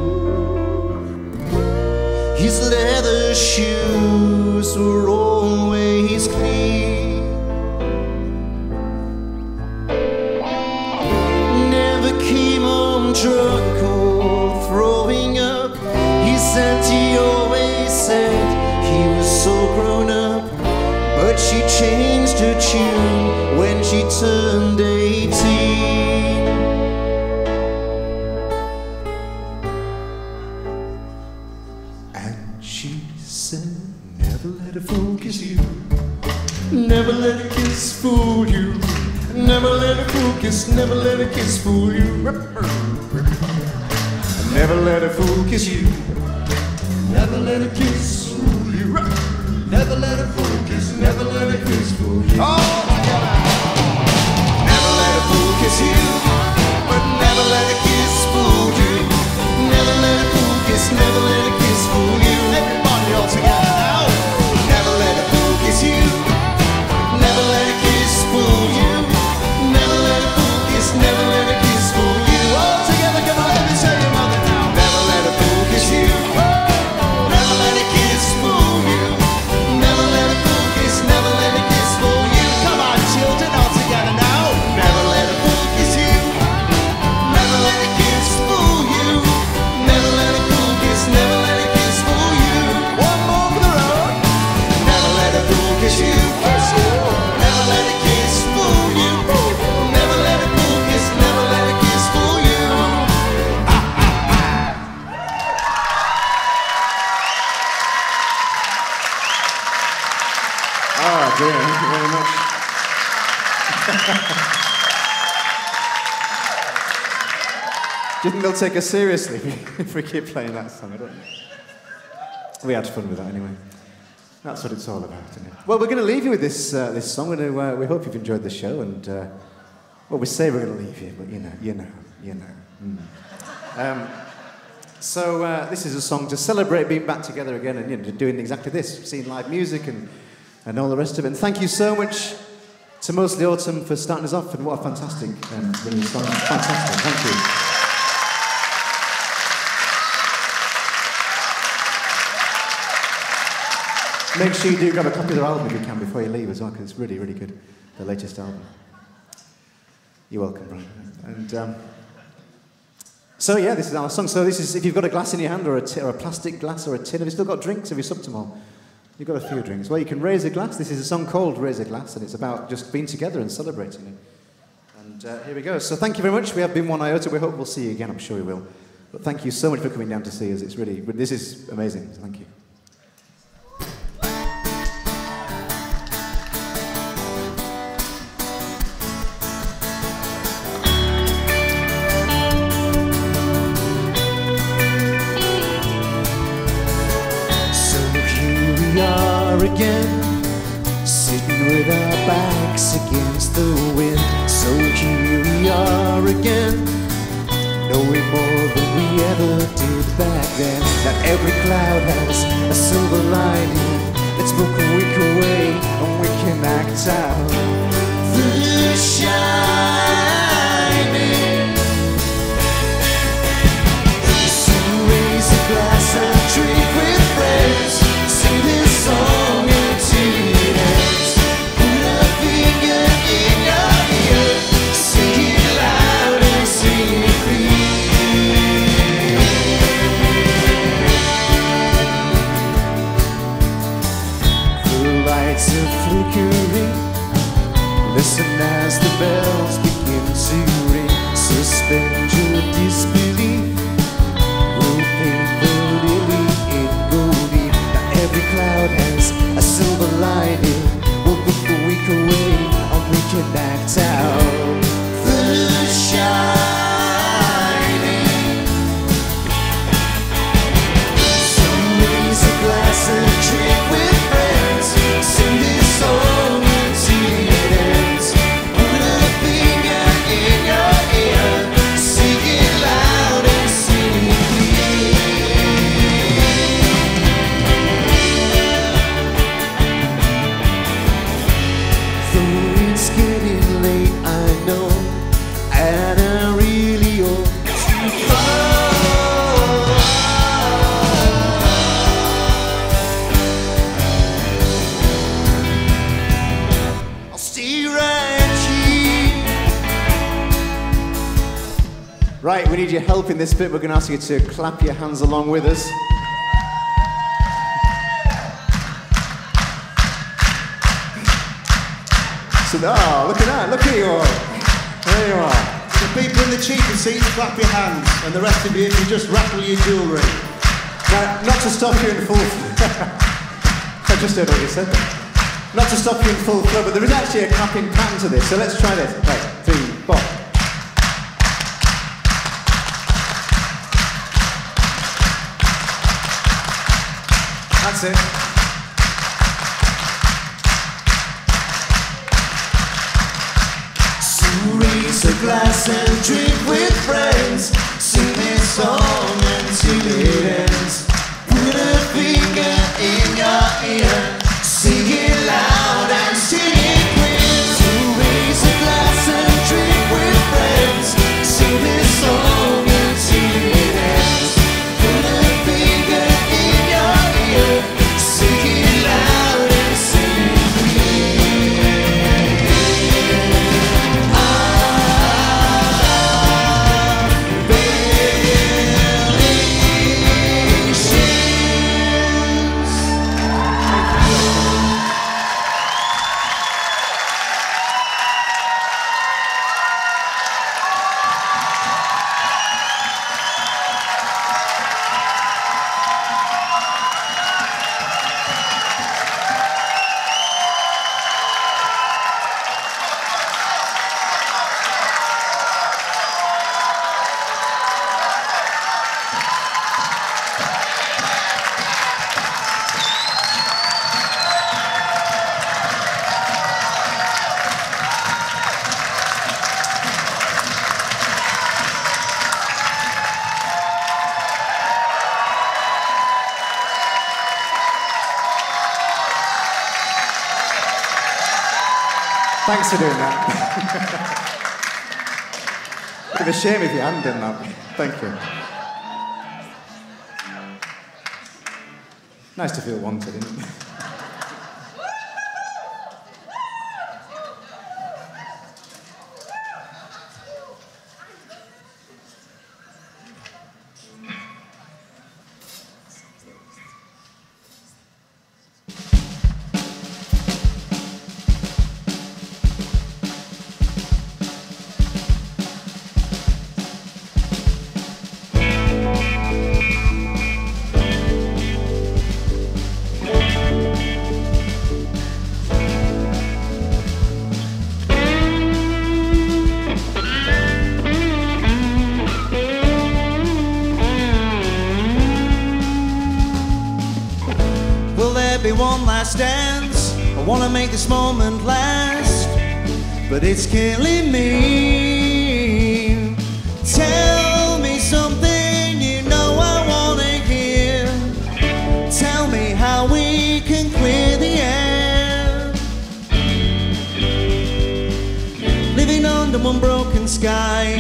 His leather shoes were always clean. Never came home drunk or throwing up. His auntie always said he was so grown up, but she changed her tune when she turned eighteen. Never let a fool kiss you, never let a kiss fool you, never let a fool kiss, never let a kiss fool you. Never let a fool kiss you, never let a kiss fool you, never let a fool kiss, never let a kiss fool you. Oh my God! Never let a fool kiss you, but never let a kiss fool you. Never let a fool kiss, never let a kiss fool you. Everybody all together now. Never let a fool kiss you, never let a kiss fool you. Never let a fool kiss, never let a kiss fool you. All together, come on, let me tell you mother now. Never let a fool kiss you, never let a kiss fool you. Never let a fool kiss, never let a kiss fool you. Come on, children, all together now. Never let a fool kiss you, never let a kiss fool you. Never let a fool kiss, never let a Oh dear, thank you very much. Do you think they'll take us seriously if we keep playing that song? I don't know. We had fun with that anyway. That's what it's all about, isn't it? Well, we're going to leave you with this uh, this song. We're gonna, uh, we hope you've enjoyed the show, and uh, well, we say we're going to leave you, but you know, you know, you know. Mm. Um, so uh, this is a song to celebrate being back together again and you know, doing exactly this, seeing live music and and all the rest of it. And thank you so much to Mostly Autumn for starting us off, and what a fantastic um, brilliant song. Fantastic, thank you. Make sure you do grab a copy of their album if you can before you leave as well, because it's really, really good, the latest album. You're welcome, Brian. And um, so yeah, this is our song. So this is, if you've got a glass in your hand, or a, t or a plastic glass, or a tin, have you still got drinks? Have you supped them all? You've got a few drinks. Well, you can raise a glass. This is a song called Raise a Glass, and it's about just being together and celebrating it. And uh, here we go. So thank you very much. We have been One Iota. We hope we'll see you again. I'm sure we will. But thank you so much for coming down to see us. It's really, this is amazing. So thank you. Again, sitting with our backs against the wind. So here we are again, knowing more than we ever did back then. That every cloud has a silver lining. Let's book a week away and we can act out the shining. So raise a glass and drink with friends. Sing this song. Listen as the bells begin to ring. Suspend your disbelief. We'll paint the lily in gold. Now every cloud has a silver lining. We'll book a week away and we can act out the shining. So raise a glass and drink with friends. Sing this song until it ends. Put a finger in your ear. Sing it loud and sing it clear. Though it's getting late, I know, and I really ought to go. Right, we need your help in this bit. We're going to ask you to clap your hands along with us. So, oh, look at that, look at you all. There you are. The people in the cheaper seats, clap your hands, and the rest of you, if you just rattle your jewellery. Now, not to stop you in full... I just heard what you said there. Not to stop you in full flow, but there is actually a clapping pattern to this, so let's try this. Right, three, four. That's it. So raise a glass and drink with friends. Sing this song until it ends. Put a finger in your ear. Sing it loud and sing it clear. So raise a glass and drink with friends. Sing this song until it ends. Put a finger in your ear. Sing it loud and sing it clear. Ah, Thanks for doing that. It'd be a shame if you hadn't done that. Thank you. Nice to feel wanted, isn't it? One last dance, I wanna make this moment last, but it's killing me. Tell me something you know I wanna hear. Tell me how we can clear the air. Living under one broken sky.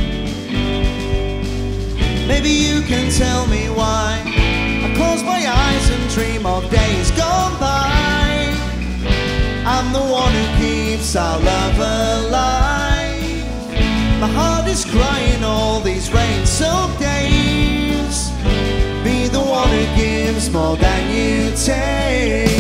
Maybe you can tell me why. I close my eyes and dream of days gone by. I'm the one who keeps our love alive. My heart is crying all these rain-soaked days. Be the one who gives more than you take.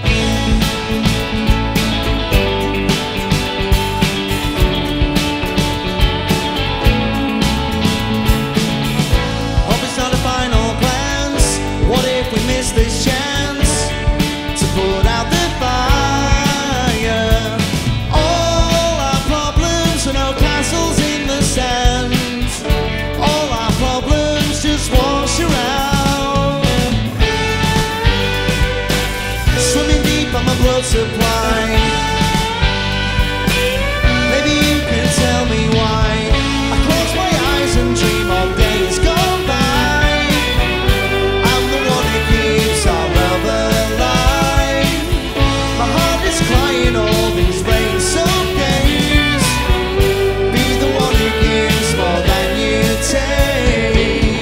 This chance to put out the fire. All our problems are no castles in the sand. All our problems just wash around. Swimming deep on my blood supply. Maybe you can tell me why. I close my eyes and dream of days gone by. Our love alive. My heart is crying all these rain-soaked days. Be the one who gives more than you take.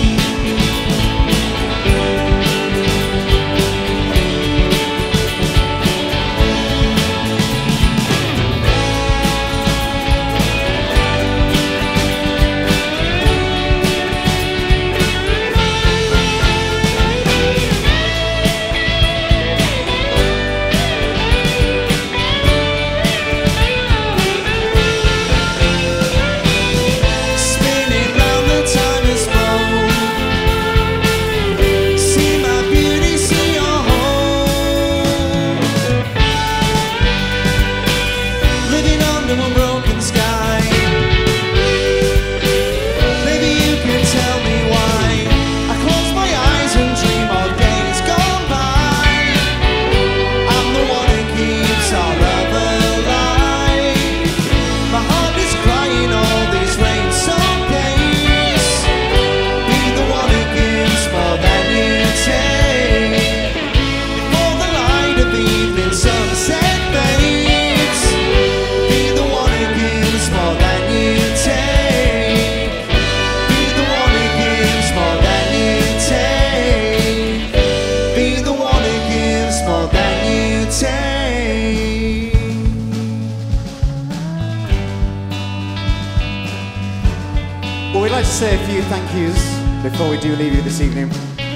Say a few thank yous before we do leave you this evening.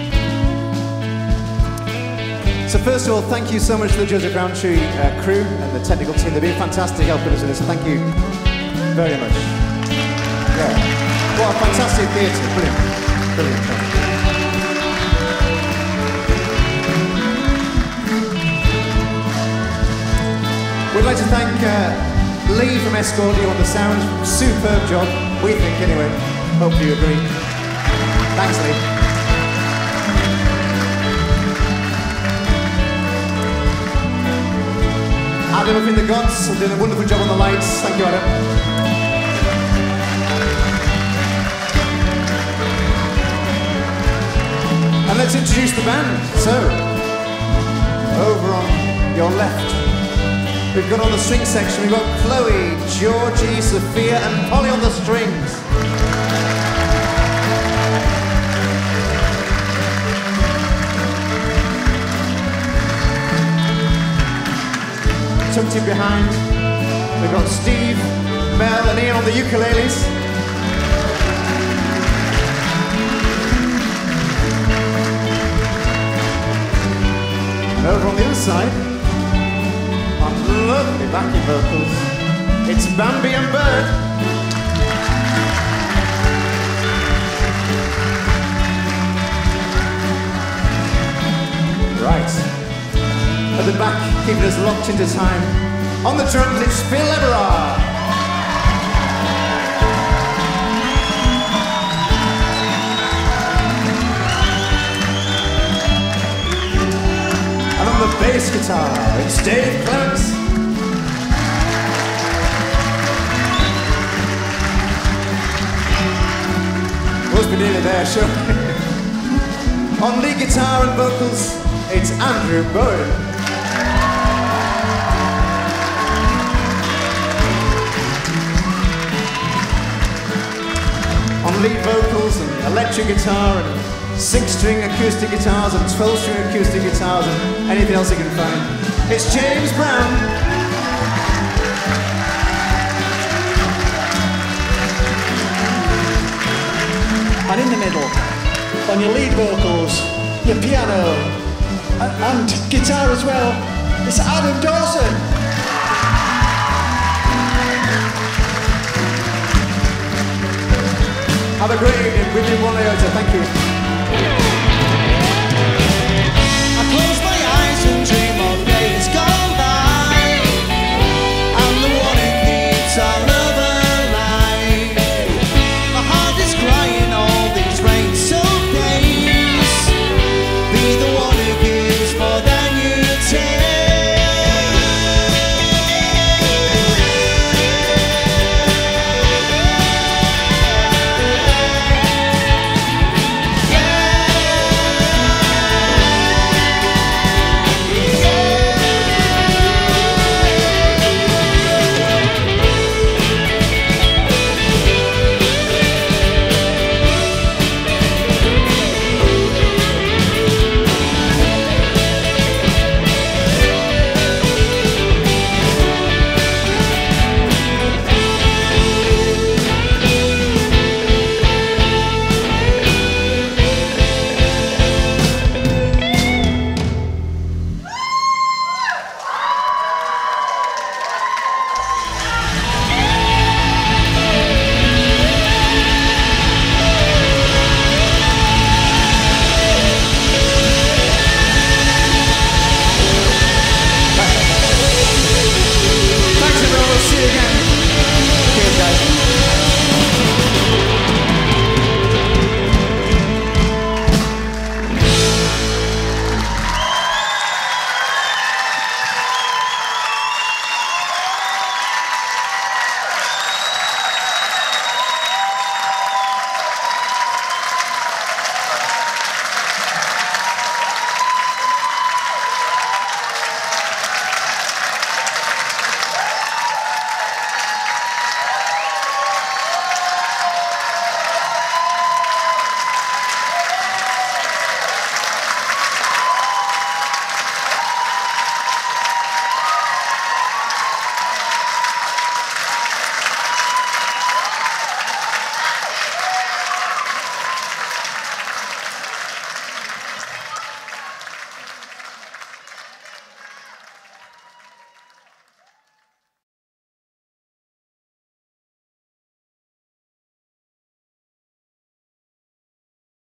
So first of all, thank you so much to the Joseph Rowntree uh, crew and the technical team. They've been fantastic helping us with this. Thank you very much. Yeah. What a fantastic theatre. Brilliant. Brilliant. We'd like to thank uh, Lee from Escordio on the sound. Superb job, we think anyway. Hope you agree. Thanks, Lee. Adam up in the gods, did a wonderful job on the lights. Thank you, Adam. And let's introduce the band. So, over on your left, We've got on the string section, we've got Chloe, Georgie, Sophia and Polly on the strings. Tucked in behind, we've got Steve, Mel and Ian on the ukuleles. And over on the other side, on lovely backing vocals, it's Bambi and Bird. Right. At the back, keeping us locked into time. On the drums, it's Phil Everard. And on the bass guitar, it's Dave Clements. Must be nearly there, sure. On lead guitar and vocals, it's Andrew Bowen. On lead vocals and electric guitar and six-string acoustic guitars and twelve-string acoustic guitars and anything else you can find, it's James Brown. And in the middle, on your lead vocals, your piano, and, and guitar as well, it's Adam Dawson. Have a great evening. We've been One Iota. Thank you.